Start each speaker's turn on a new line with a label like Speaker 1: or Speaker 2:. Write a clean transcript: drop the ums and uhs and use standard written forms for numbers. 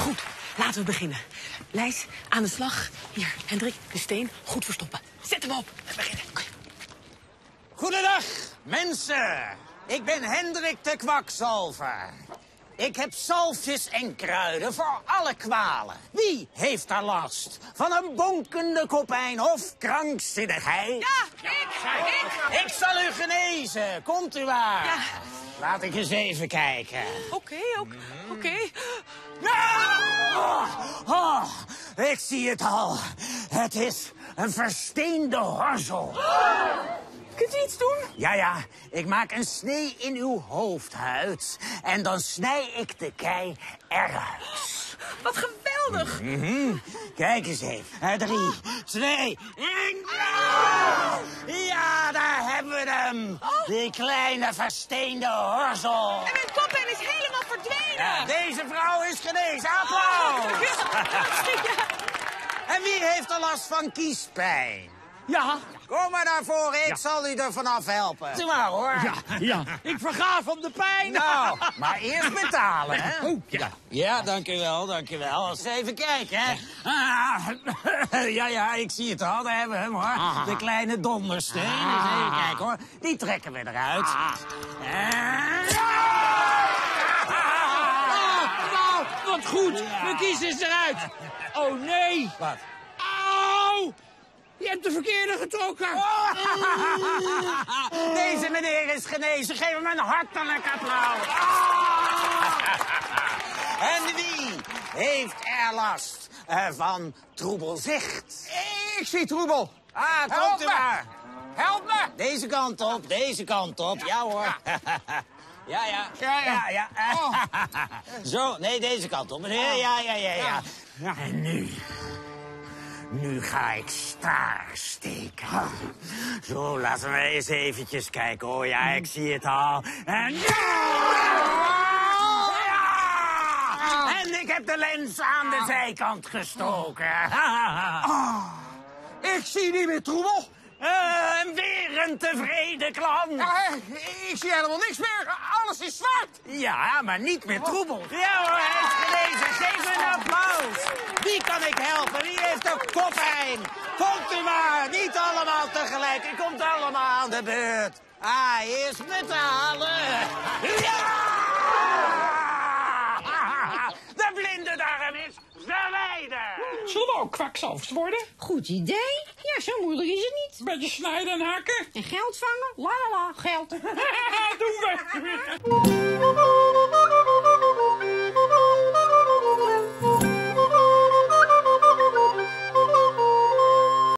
Speaker 1: Goed, laten we beginnen. Lijs, aan de slag. Hier, Hendrik, de steen goed verstoppen. Zet hem op. We beginnen.
Speaker 2: Goedendag, mensen. Ik ben Hendrik de Kwakzalver. Ik heb zalfjes en kruiden voor alle kwalen. Wie heeft daar last van een bonkende kopijn of krankzinnigheid?
Speaker 1: Ja, ik.
Speaker 2: Ik zal u genezen. Komt u maar.
Speaker 1: Ja.
Speaker 2: Laat ik eens even kijken.
Speaker 1: Oké.
Speaker 2: Oh, ik zie het al. Het is een versteende horzel.
Speaker 1: Kunt u iets doen?
Speaker 2: Ja, ik maak een snee in uw hoofdhuid. En dan snij ik de kei eruit.
Speaker 1: Wat geweldig.
Speaker 2: Kijk eens even. 3, 2, 1. Ja, daar hebben we hem. Die kleine versteende horzel.
Speaker 1: En mijn koppijn is helemaal verdwenen.
Speaker 2: Ja, deze vrouw is genezen. Applaus. En wie heeft er last van kiespijn?
Speaker 3: Ja,
Speaker 2: Kom maar naar voren, ik zal u er vanaf helpen. Doe maar, hoor.
Speaker 3: ja. Ik verga van de pijn.
Speaker 2: Nou, maar eerst betalen, hè?
Speaker 3: Oh, ja.
Speaker 2: Ja, dank u wel. Eens even kijken, hè. Ja, ik zie het al. Daar hebben we hem, hoor. De kleine dondersteen. Eens even kijken, hoor. Die trekken we eruit.
Speaker 3: Nou, wat goed. Mijn kies is eruit. Oh, nee.
Speaker 2: Wat?
Speaker 3: Auw. Je hebt de verkeerde getrokken.
Speaker 2: Deze meneer is genezen. Geef hem een hartelijk applaus. En wie heeft er last van troebelzicht?
Speaker 3: Ik zie troebel.
Speaker 2: Komt u maar.
Speaker 3: Help me.
Speaker 2: Deze kant op. Ja, hoor. Ja. Zo, nee, deze kant op, meneer. Ja. En nu ga ik staar steken. Zo, laten we eens eventjes kijken. Oh ja, ik zie het al. En ik heb de lens aan de zijkant gestoken.
Speaker 3: Ik zie niet meer troebel.
Speaker 2: Weer een tevreden klant.
Speaker 3: Ik zie helemaal niks meer. Alles is zwart.
Speaker 2: Ja, maar niet meer troebel. Ja hoor, hij is genezen. Geef een applaus. Wie kan ik helpen? Wie heeft er koppijn? Komt u maar. Niet allemaal tegelijk. U komt allemaal aan de beurt. Eerst betalen. Ja! De blinde darm is verwijderd.
Speaker 4: Zullen we ook kwakzalvers worden?
Speaker 5: Goed idee. Ja, zo moeilijk is het niet.
Speaker 4: Beetje snijden en hakken?
Speaker 5: En geld vangen? La, geld.
Speaker 4: Doen we.